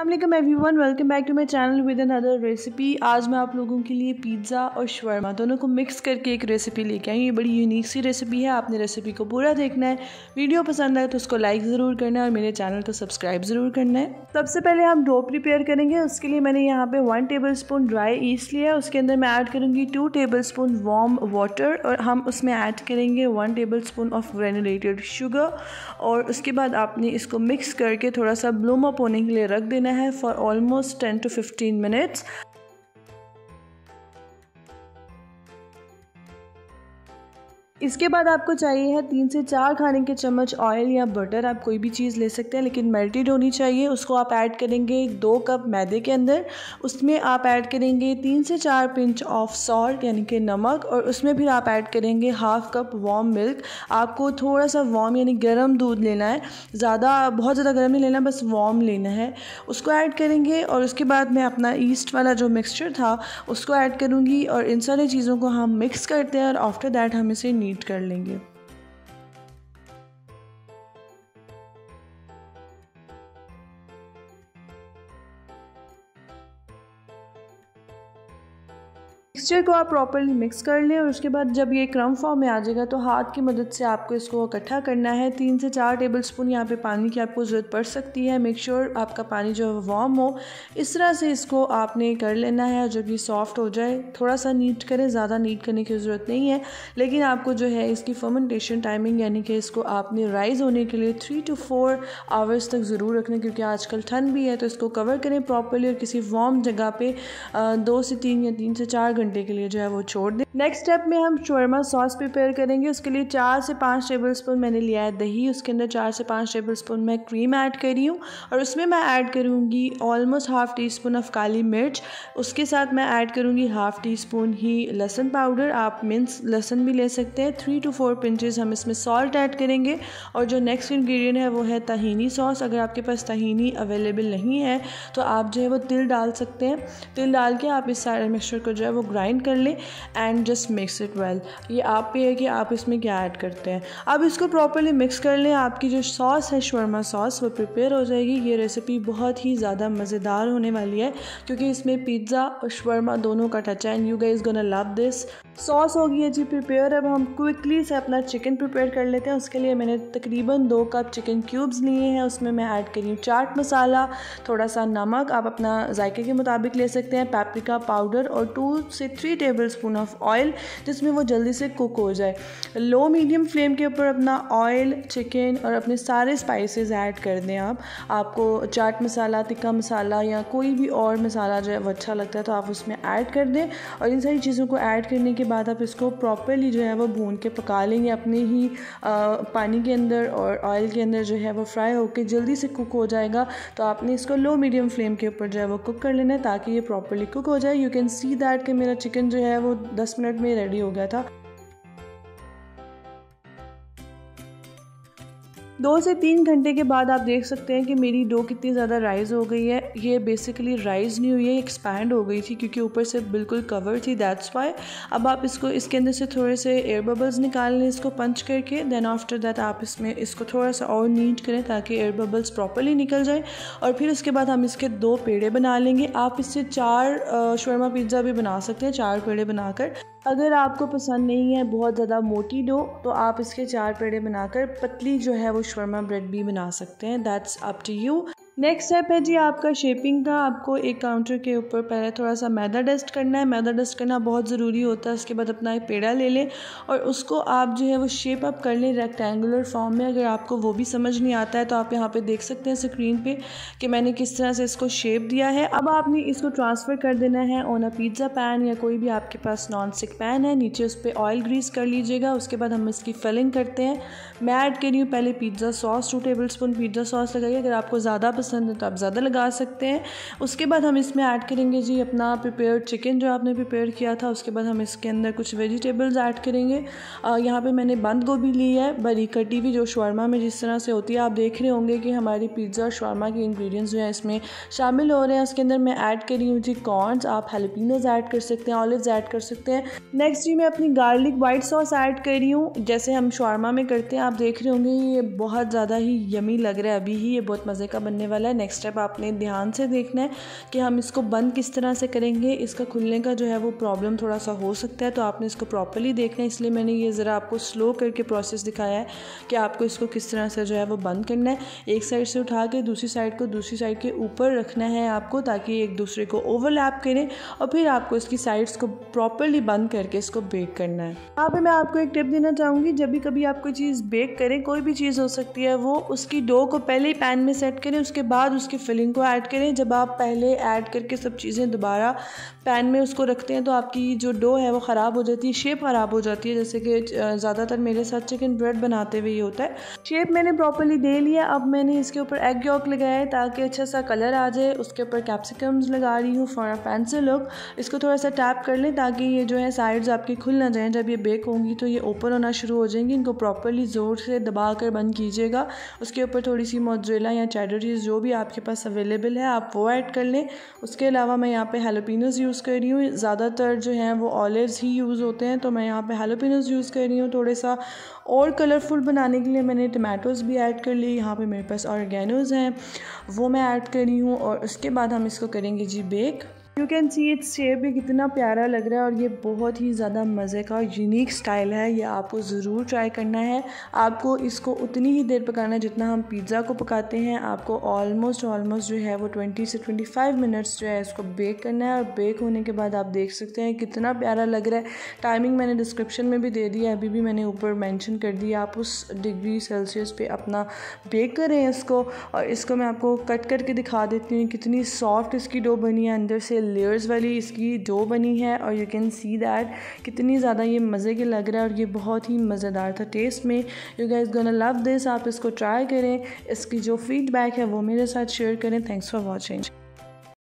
अस्सलाम everyone, welcome back to my channel with another recipe. आज मैं आप लोगों के लिए पिज़्ज़ा और शवरमा दोनों को मिक्स करके एक रेसिपी लेके आई हूँ। ये बड़ी यूनिक सी रेसिपी है। आपने रेसिपी को पूरा देखना है। वीडियो पसंद आए तो उसको लाइक ज़रूर करना है और मेरे चैनल को सब्सक्राइब ज़रूर करना है। सबसे पहले हम डो प्रिपेयर करेंगे। उसके लिए मैंने यहाँ पे 1 टेबलस्पून ड्राई ईस्ट लिया है। उसके अंदर मैं ऐड करूँगी 2 टेबलस्पून वार्म वाटर और हम उसमें ऐड करेंगे 1 टेबलस्पून ऑफ ग्रेनुलेटेड शुगर। और उसके बाद आपने इसको मिक्स करके थोड़ा सा ब्लूम अप होने के लिए रख देना है फॉर ऑलमोस्ट 10 to 15 मिनट्स। इसके बाद आपको चाहिए है 3 से 4 खाने के चम्मच ऑयल या बटर, आप कोई भी चीज़ ले सकते हैं लेकिन मेल्टेड होनी चाहिए। उसको आप ऐड करेंगे 2 कप मैदे के अंदर। उसमें आप ऐड करेंगे 3 से 4 पिंच ऑफ सॉल्ट यानी कि नमक, और उसमें फिर आप ऐड करेंगे हाफ कप वार्म मिल्क। आपको थोड़ा सा वार्म यानी गर्म दूध लेना है, बहुत ज़्यादा गर्म नहीं लेना, बस वार्म लेना है। उसको ऐड करेंगे और उसके बाद मैं अपना ईस्ट वाला जो मिक्सचर था उसको ऐड करूँगी और इन सारी चीज़ों को हम मिक्स करते हैं और आफ्टर दैट हम इसे नीट कर लेंगे। मिक्सचर को आप प्रॉपर्ली मिक्स कर लें और उसके बाद जब ये क्रम फॉर्म में आ जाएगा तो हाथ की मदद से आपको इसको इकट्ठा करना है। 3 से 4 टेबलस्पून यहाँ पे पानी की आपको ज़रूरत पड़ सकती है। मेक श्योर आपका पानी जो है वार्म हो। इस तरह से इसको आपने कर लेना है। जब ये सॉफ्ट हो जाए थोड़ा सा नीट करें, ज़्यादा नीट करने की ज़रूरत नहीं है, लेकिन आपको जो है इसकी फर्मेंटेशन टाइमिंग यानी कि इसको आपने राइज़ होने के लिए 3 to 4 आवर्स तक ज़रूर रखना, क्योंकि आजकल ठंड भी है। तो इसको कवर करें प्रॉपर्ली और किसी वार्म जगह पे 2 से 3 या 3 से 4 घंटे के लिए जो है वो छोड़ दें। नेक्स्ट स्टेप में हम शवरमा सॉस प्रिपेयर करेंगे। उसके लिए 4 से 5 टेबलस्पून मैंने लिया है दही। उसके अंदर 4 से 5 टेबलस्पून मैं क्रीम ऐड कर रही हूँ और उसमें मैं ऐड करूँगी almost half teaspoon of काली मिर्च। उसके साथ मैं ऐड करूँगी हाफ टी स्पून ही लहसुन पाउडर, आप मिन्स लहसुन भी ले सकते हैं। 3 to 4 पिंचेस हम इसमें सॉल्ट ऐड करेंगे और जो नेक्स्ट इंग्रेडिएंट है वो है तहीनी सॉस। अगर आपके पास तहीनी अवेलेबल नहीं है तो आप जो है वो तिल डाल सकते हैं। तिल डाल के आप इस सारे मिक्सचर को जो है वो ग्राइंड कर लें and just mix it well. ये आप पे है कि आप इसमें क्या ऐड करते हैं। अब इसको प्रॉपर्ली मिक्स कर लें। आपकी जो सॉस है शवरमा सॉस वो प्रिपेयर हो जाएगी। ये रेसिपी बहुत ही ज़्यादा मज़ेदार होने वाली है क्योंकि इसमें पिज़्ज़ा और शवरमा दोनों का टच है and you guys gonna love this. Sauce हो गई है जी प्रिपेयर। अब हम क्विकली से अपना चिकन प्रिपेयर कर लेते हैं। उसके लिए मैंने तकरीबन 2 कप चिकन क्यूब्स लिए हैं। उसमें मैं ऐड करी हूँ चाट मसाला, थोड़ा सा नमक, आप अपना जायके के मुताबिक ले सकते हैं, पेपरिका पाउडर और 2 से 3 टेबलस्पून ऑफ ऑयल, जिसमें वो जल्दी से कुक हो जाए। लो मीडियम फ्लेम के ऊपर अपना ऑयल, चिकन और अपने सारे स्पाइसेस ऐड कर दें। आपको चाट मसाला, तिक्का मसाला या कोई भी और मसाला जो है वो अच्छा लगता है तो आप उसमें ऐड कर दें और इन सारी चीज़ों को ऐड करने के बाद आप इसको प्रॉपर्ली जो है वो भून के पका लेंगे अपने ही पानी के अंदर, और ऑयल के अंदर जो है वो फ्राई होकर जल्दी से कुक हो जाएगा। तो आपने इसको लो मीडियम फ्लेम के ऊपर जो है वो कुक कर लेना है ताकि ये प्रॉपर्ली कुक हो जाए। यू कैन सी दैट कि मेरा चिकन जो है वो 10 मिनट में रेडी हो गया था। 2 से 3 घंटे के बाद आप देख सकते हैं कि मेरी डो कितनी ज़्यादा राइज़ हो गई है। ये बेसिकली राइज़ नहीं हुई है, एक्सपैंड हो गई थी क्योंकि ऊपर से बिल्कुल कवर थी, दैट्स वाई। अब आप इसको इसके अंदर से थोड़े से एयर बबल्स निकाल लें इसको पंच करके। देन आफ्टर दैट आप इसमें इसको थोड़ा सा और नीट करें ताकि एयर बबल्स प्रॉपर्ली निकल जाए और फिर उसके बाद हम इसके 2 पेड़े बना लेंगे। आप इससे 4 शवरमा पिज़्ज़ा भी बना सकते हैं, 4 पेड़े बनाकर। अगर आपको पसंद नहीं है बहुत ज़्यादा मोटी डो तो आप इसके 4 पेड़े बनाकर पतली जो है वो शवरमा ब्रेड भी बना सकते हैं। That's up to you. Next step है जी आपका शेपिंग का। आपको एक काउंटर के ऊपर पहले थोड़ा सा मैदा डस्ट करना है। मैदा डस्ट करना बहुत ज़रूरी होता है। उसके बाद अपना एक पेड़ा ले लें और उसको आप जो है वो शेप अप कर लें रेक्टेंगुलर फॉर्म में। अगर आपको वो भी समझ नहीं आता है तो आप यहाँ पे देख सकते हैं स्क्रीन पे कि मैंने किस तरह से इसको शेप दिया है। अब आपने इसको ट्रांसफ़र कर देना है ऑन अ पिज़्ज़ा पैन या कोई भी आपके पास नॉन स्टिक पैन है। नीचे उस पर ऑयल ग्रीस कर लीजिएगा। उसके बाद हम इसकी फिलिंग करते हैं। मैं ऐड कर रही हूँ पहले pizza sauce, 2 tablespoon pizza sauce लगाइए। अगर आपको ज़्यादा पसंद है तो आप ज़्यादा लगा सकते हैं। उसके बाद हम इसमें ऐड करेंगे जी अपना प्रिपेयर्ड चिकन जो आपने प्रिपेयर किया था। उसके बाद हम इसके अंदर कुछ वेजिटेबल्स ऐड करेंगे। यहाँ पे मैंने बंद गोभी ली है, बड़ी कटी हुई, जो शवरमा में जिस तरह से होती है। आप देख रहे होंगे कि हमारी पिज़्ज़ा और शवरमा के इंग्रेडिएंट्स जो हैं इसमें शामिल हो रहे हैं। उसके अंदर मैं ऐड कर रही हूँ जी कॉर्न्स, आप हैलोपिनोज ऐड कर सकते हैं, ऑलिव्स ऐड कर सकते हैं। नेक्स्ट जी मैं अपनी गार्लिक वाइट सॉस ऐड कर रही हूँ जैसे हम शवरमा में करते हैं। आप देख रहे होंगे ये बहुत ज़्यादा ही यमी लग रहा है, अभी ही ये बहुत मज़े का बनने वाला है। नेक्स्ट स्टेप आपने ध्यान से देखना है कि हम इसको बंद किस तरह से करेंगे। इसका खुलने का जो है वो प्रॉब्लम थोड़ा सा हो सकता है, तो आपने इसको प्रॉपर्ली देखना है, इसलिए मैंने ये ज़रा आपको स्लो करके प्रोसेस दिखाया है कि आपको इसको किस तरह से जो है वो बंद करना है। एक साइड से उठा के दूसरी साइड को दूसरी साइड के ऊपर रखना है आपको, ताकि एक दूसरे को ओवरलैप करें, और फिर आपको इसकी साइड्स को प्रॉपर्ली बंद करके इसको बेक करना है। यहाँ पे मैं आपको एक टिप देना चाहूँगी, जब भी कभी आप कोई चीज़ बेक करें, कोई भी चीज़ हो सकती है, वो उसकी डो को पहले ही पैन में सेट करें, उसके बाद उसकी फिलिंग को ऐड करें। जब आप पहले ऐड करके सब चीज़ें दोबारा पैन में उसको रखते हैं तो आपकी जो डो है वो ख़राब हो जाती है, शेप ख़राब हो जाती है, जैसे कि ज़्यादातर मेरे साथ चिकन ब्रेड बनाते हुए ये होता है। शेप मैंने प्रॉपर्ली दे लिया। अब मैंने इसके ऊपर एग यॉक लगाया है ताकि अच्छा सा कलर आ जाए। उसके ऊपर कैप्सिकम्स लगा रही हूँ फॉर अ फैंसी लुक। इसको थोड़ा सा टैप कर लें ताकि ये जो है साइड्स आपकी खुल ना जाएं। जब ये बेक होंगी तो ये ओपन होना शुरू हो जाएंगी। इनको प्रॉपर्ली ज़ोर से दबा कर बंद कीजिएगा। उसके ऊपर थोड़ी सी मोज़रेला या चेडर चीज़ जो भी आपके पास अवेलेबल है आप वो ऐड कर लें। उसके अलावा मैं यहाँ पे हैलोपिनोज़ यूज़ कर रही हूँ। ज़्यादातर जो हैं वो ऑलिव्स ही यूज़ होते हैं, तो मैं यहाँ पे हैलोपिनोज़ यूज़ कर रही हूँ। थोड़े सा और कलरफुल बनाने के लिए मैंने टमाटोज़ भी ऐड कर लिए। यहाँ पे मेरे पास ऑर्गेनोज़ हैं, वो मैं ऐड कर रही हूँ। और उसके बाद हम इसको करेंगे जी bake. You can see its shape भी कितना प्यारा लग रहा है, और ये बहुत ही ज़्यादा मज़े का यूनिक स्टाइल है। ये आपको ज़रूर ट्राई करना है। आपको इसको उतनी ही देर पकाना है जितना हम पिज़्ज़ा को पकाते हैं। आपको ऑलमोस्ट जो है वो 20 से 25 मिनट्स जो है इसको बेक करना है। और बेक होने के बाद आप देख सकते हैं कितना प्यारा लग रहा है। टाइमिंग मैंने डिस्क्रिप्शन में भी दे दिया है, अभी भी मैंने ऊपर मेंशन कर दिया। आप उस डिग्री सेल्सियस पे अपना बेक करें इसको। और इसको मैं आपको कट करके दिखा देती हूँ कितनी सॉफ्ट इसकी डो बनी है, अंदर से लेयर्स वाली इसकी डो बनी है। और यू कैन सी दैट कितनी ज़्यादा ये मज़े के लग रहा है, और ये बहुत ही मज़ेदार था टेस्ट में। You guys gonna love this. आप इसको ट्राई करें, इसकी जो फीडबैक है वो मेरे साथ शेयर करें। Thanks for watching.